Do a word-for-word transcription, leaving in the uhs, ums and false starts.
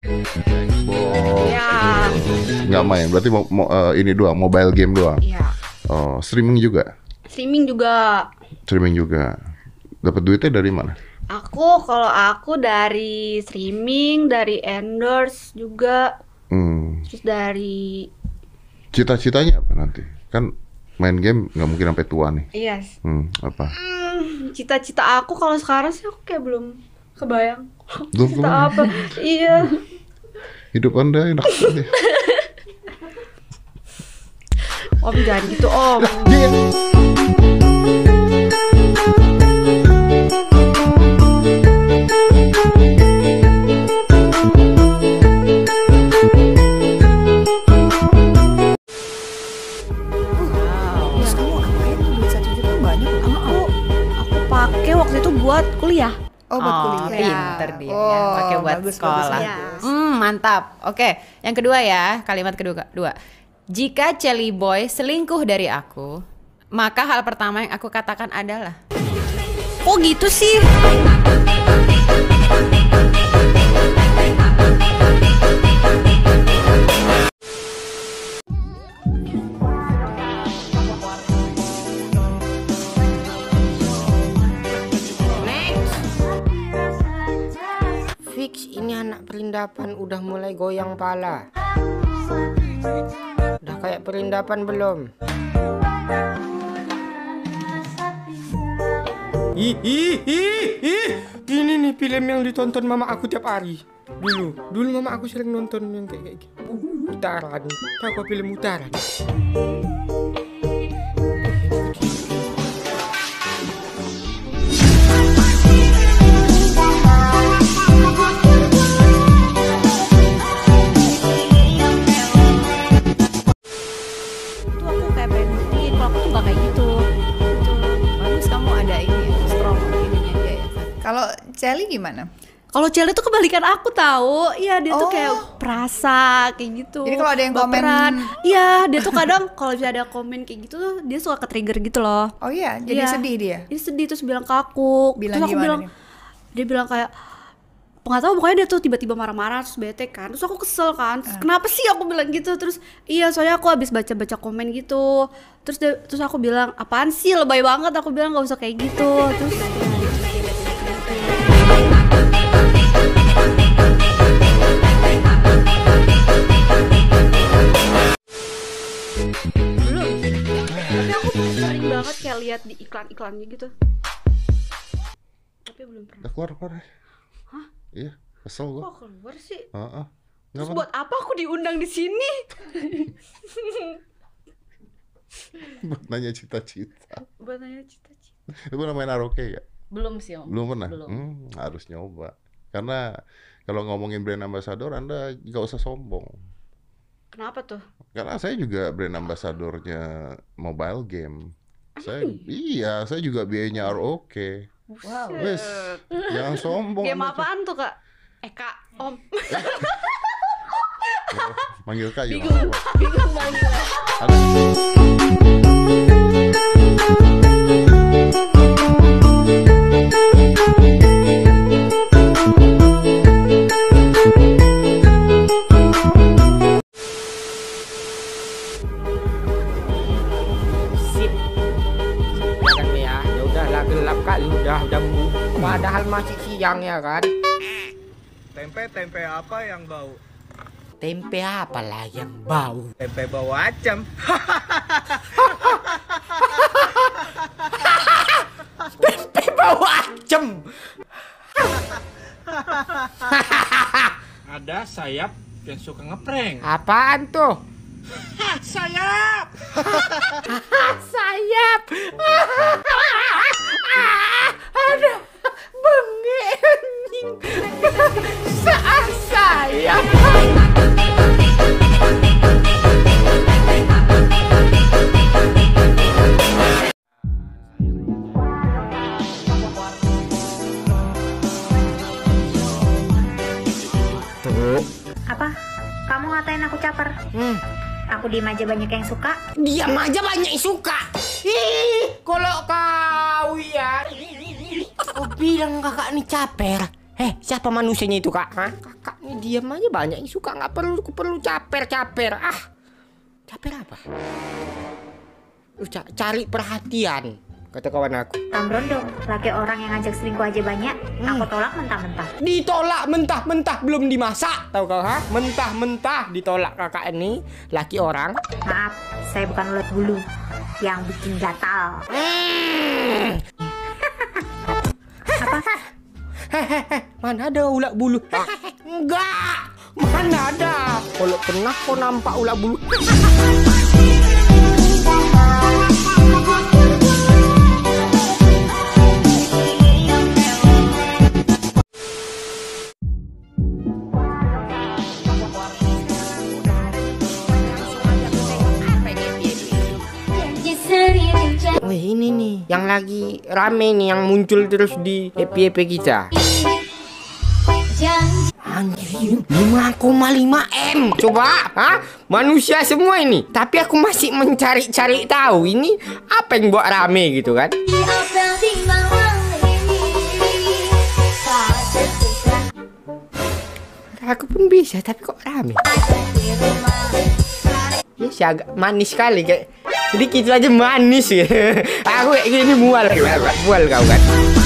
Xbox. Ya. Nggak main, berarti mo mo uh, ini doang, mobile game doang. Iya. Oh, streaming juga. Streaming juga. Streaming juga. Dapat duitnya dari mana? Aku kalau aku dari streaming, dari endorse juga. Hmm. Terus dari Cita-citanya apa nanti? Kan main game nggak mungkin sampai tua nih. Iya. Hmm, apa? Hmm, cita-cita aku kalau sekarang sih aku kayak belum kebayang. Belum Cita kebayang. apa? Iya. Hidup Anda enak sekali. Om jangan gitu Om. Terus kamu ngapain tuh duit satu juta banyak? Aku aku pakai waktu itu buat kuliah. Oh, buat Oh, kuliah. pinter dia Oh, ya, pakai buat bagus, sekolah. bagus, ya. bagus. Hmm, mantap. Oke, yang kedua ya, kalimat kedua. Dua. Jika Celi Boy selingkuh dari aku, maka hal pertama yang aku katakan adalah, Oh gitu sih. Fix ini anak perindapan udah mulai goyang pala. Udah kayak perindapan belum? Ih, ih, ih, ih. Ini nih film yang ditonton mama aku tiap hari. Dulu, dulu mama aku sering nonton yang kayak kayak gitu. Utaran, tahu kok film Utaran? Itu aku kayak pengen buktiin kalau aku tuh gak kayak gitu. Gitu. bagus kamu ada ini ya, strong ininya dia ya. Kalau Celi gimana? Kalau Celi tuh kebalikan aku tahu. Iya, dia tuh Oh. kayak perasa kayak gitu. Jadi kalau ada yang komen- baperan. Iya, dia tuh kadang kalau misalnya ada komen kayak gitu tuh dia suka ke-trigger gitu loh. Oh iya, jadi Iya. sedih dia. Dia sedih terus bilang ke aku. Bilang terus aku gimana bilang, nih? dia bilang kayak nggak tahu pokoknya dia tuh tiba-tiba marah-marah terus bete kan. Terus aku kesel kan. Terus, kenapa sih aku bilang gitu? Terus iya soalnya aku habis baca-baca komen gitu. Terus dia, terus aku bilang apaan sih lebay banget. Aku bilang nggak usah kayak gitu. Terus ya, dia belum tapi aku tuh sering banget kayak lihat di iklan-iklannya gitu tapi belum pernah. Udah keluar keluar. Hah? Iya, kesel gua. Kok keluar sih? Heeh. Nggak Terus apa-apa. buat apa aku diundang di sini? Buat nanya cita-cita. Buat nanya cita-cita. Lu pernah main karaoke ya? Belum sih om. Belum pernah? Belum. Hmm, harus nyoba. Karena kalau ngomongin brand ambassador, Anda nggak usah sombong. Kenapa tuh? Karena saya juga brand ambassadornya mobile game. Saya iya, saya juga biayanya R O K. Wow. Wes, jangan sombong. Game Anda. apaan tuh kak? Eh kak, om. Oh, manggil Kak juga. Bingung, nggak apa-apa. bingung manggilnya. Ada- Sip. Ya kan ya, ya udahlah gelap kali udah udah mu- padahal masih siang ya kan. Tempe, tempe apa yang bau? Tempe apalah yang bau? Tempe bau acam. Tempe bau acem. Ada sayap yang suka ngeprank. Apaan tuh? Sayap! Sayap. Ada bengi. Saat sayap. Tuh. Apa? Kamu ngatain aku caper? Hmm. Aku diem aja banyak yang suka. Diam aja banyak yang suka. Ih, kalau kau ya. Kau bilang kakak nih caper. Eh, siapa manusianya itu, Kak? Hah? Kakak ini diam aja, banyak yang suka, nggak perlu perlu caper-caper. Ah, caper apa? Lu ca- cari perhatian, kata kawan aku. Tambrondong, laki orang yang ngajak selingkuh aja banyak. Aku tolak mentah-mentah. Ditolak mentah-mentah belum dimasak, tahu kau? Ha? Mentah-mentah ditolak kakak ini, laki orang. Maaf, saya bukan ulat bulu yang bikin gatal. Hmm. Apa? Hehehe, mana ada ulat bulu? Enggak, mana ada. Kalau pernah kau nampak ulat bulu? Wih, ini nih yang lagi rame nih, yang muncul terus di E P E P kita. Anjir, lima koma lima M. Coba, ha? Manusia semua ini. Tapi aku masih mencari-cari tahu ini apa yang buat rame gitu kan. Aku pun bisa, tapi kok rame. Ya sih agak manis sekali kayak sedikit aja manis ya. Aku kayak gini mual, mual kau kan.